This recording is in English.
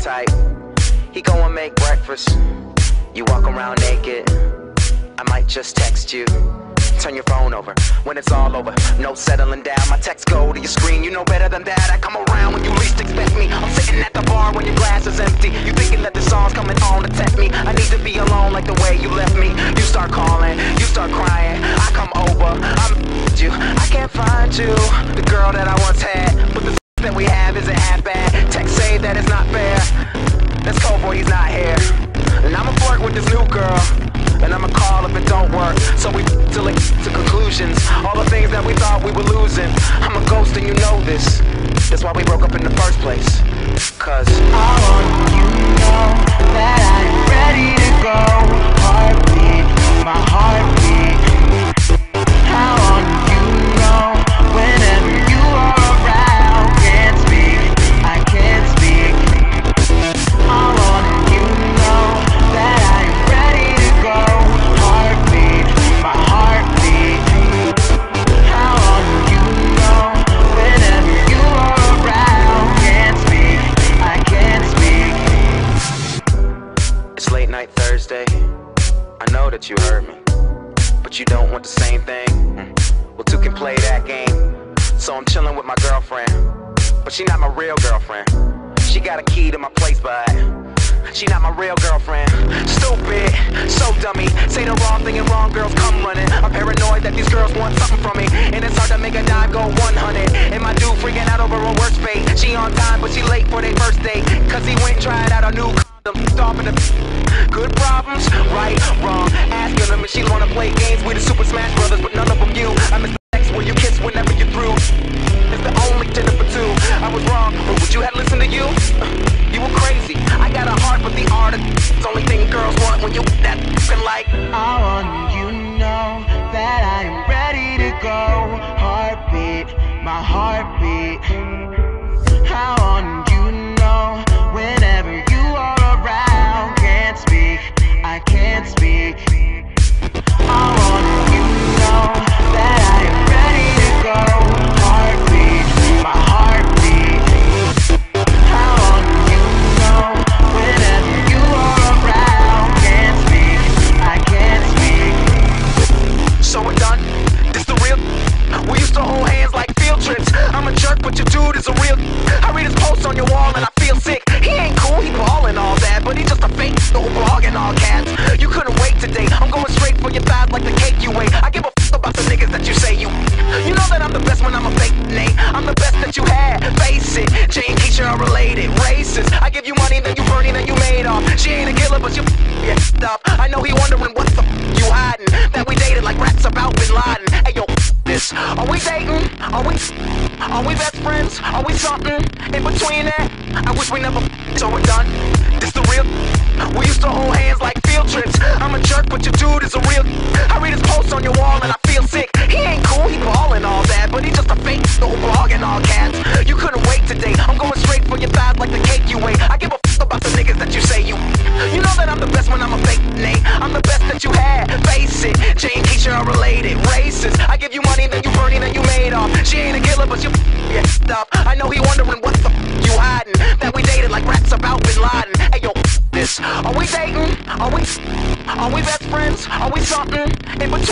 type. He go and make breakfast, you walk around naked. I might just text you, turn your phone over when it's all over. No settling down, my texts go to your screen. You know better than that, I come around when you least expect me. I'm sitting at the bar when your glass is empty. You thinking that the song's coming on to tempt me. I need to be alone like the way you left me. You start calling, you start crying. I come over, I'm you. I can't find you, the girl that I once had. But the that we have isn't half bad. Text say that it's not fair. This cold boy, he's not here. And I'ma flirt with this new girl, and I'ma call if it don't work. So we till it to conclusions. All the things that we thought we were losing. I'm a ghost and you know this. That's why we broke up in the first place. Cause I want you to know that I am ready to go. Heartbeat, my heartbeat. I want you to know whenever you are around. Can't speak, I can't speak. I want you to know that I am ready to go. Heartbeat, my heartbeat. I want you to know whenever you are around. Can't speak, I can't speak. it's late night Thursday. I know that you heard me, but you don't want the same thing. Well, two can play that game. So I'm chilling with my girlfriend, but she not my real girlfriend. She got a key to my place, but she not my real girlfriend. Stupid, so dummy. Say the wrong thing and wrong girls come running. I'm paranoid that these girls want something from me, and it's hard to make a dime go 100. And my dude freaking out over a worst fate. She on time, but she late for their first date. Cause he went and tried out a new off in the good problems, right, wrong. Asking them if she wanna play games with the Super Smash Brothers, but none of them you. I miss the sex where you kiss whenever you're through. It's the only dinner for two. I was wrong, but would you have listened to you? You were crazy. I got a heart, but the art of it's the only thing girls want when you that like. I want you to know that I am ready to go. Heartbeat, my heartbeat. I want you to know whenever you are around. Can't speak, I can't speak. I want you to know that I am ready to go. Heartbeat, my heartbeat. I want you to know whenever you are around. Can't speak, I can't speak. So we're done? This the real? We used to hold hands like field trips. I'm a jerk, but your dude is a real. I read his posts on your wall and I feel sick. He ain't cool, he ballin' all that, but he just a fake, no blog and all cats. You couldn't wait today. I'm going straight for your thighs like the cake you ate. I give a f about the niggas that you say you. You know that I'm the best when I'm a fake Nate. I'm the best that you had, face it. Jay and Keisha are related, racist. I give you money, then you burning, then you made off. She ain't a killer, but you up. I know he wondering what the you hiding. That we dated like rats about Bin Laden. Hey yo, this. Are we dating? Are we best friends? Are we something in between that? I wish we never so we're done. This the real. We used to hold hands like field trips. I'm a jerk, but your dude is a real. I read his posts on your wall and I feel sick. He ain't cool, he ballin' all that, but he just a fake, no blog and all cats. You couldn't wait today. I'm going straight for your thighs like the cake you ate. I give a f about the niggas that you say you. You know that I'm the best when I'm a fake Nate. I'm the best that you had, face it. Jay and Keisha are related, racist. I give you money, then you burning, then you made off. She ain't a killer, but you up. I know he wondering what the you hiding. That we dated like rats about Bin Laden. Hey yo, this. Are we dating? Are we best friends? Are we something in between?